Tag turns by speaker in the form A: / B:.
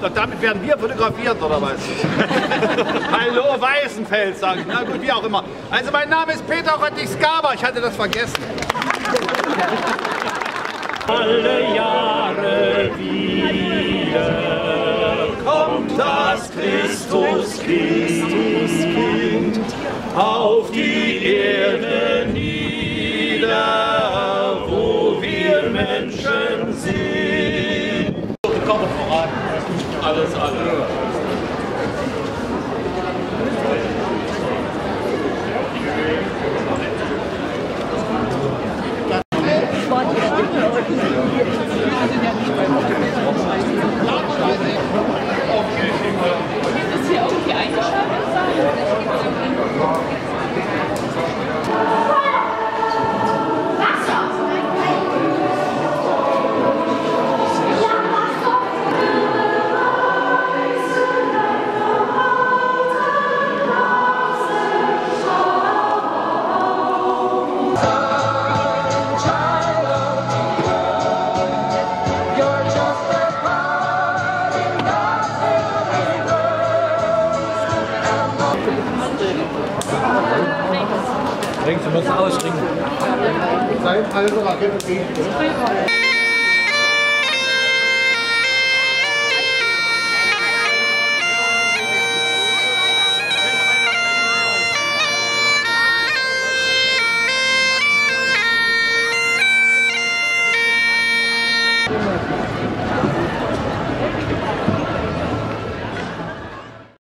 A: Doch damit werden wir fotografiert, oder was? Hallo Weißenfels, sage ich. Na gut, wie auch immer. Also mein Name ist Peter Röttich-Skaber, ich hatte das vergessen.
B: Alle Jahre wieder kommt das Christuskind auf die Erde nieder, wo wir Menschen sind.
A: Komm voran.
B: Alles, alle.
C: Ist hier irgendwie eingeschaltet sein?
A: Du musst ausringen. Zeitalter Rakete.